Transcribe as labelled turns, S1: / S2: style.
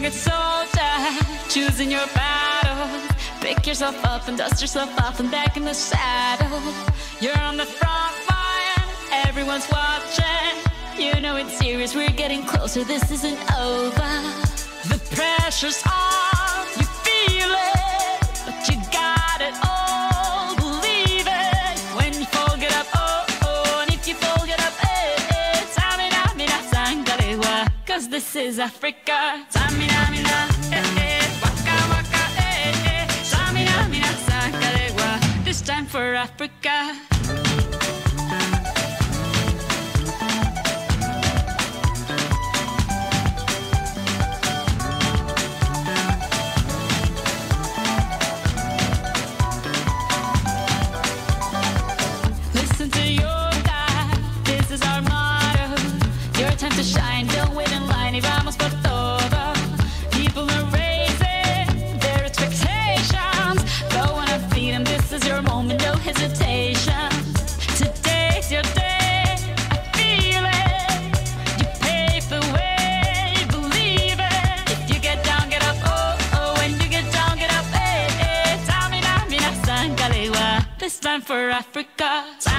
S1: good soldier, choosing your battles. Pick yourself up and dust yourself off and back in the saddle. You're on the front line, everyone's watching. You know it's serious, we're getting closer, this isn't over. The pressure's on, you feel it, but you got it all, believe it. When you fall, get up, oh, oh, and if you fall, get up, eh, eh. Samina, mina, sangalewa, cause this is Africa. Samina, mina, eh, eh, waka, waka, eh, eh. Samina, mina, sangalewa, this time for Africa. To shine, don't wait in line, y vamos por todo. People are raising their expectations. Go on and feed them, this is your moment, no hesitation. Today's your day, I feel it. You pave the way, believe it. If you get down, get up, oh, oh. When you get down, get up, eh, eh. Tamina, mina, sangalewa, this time for Africa.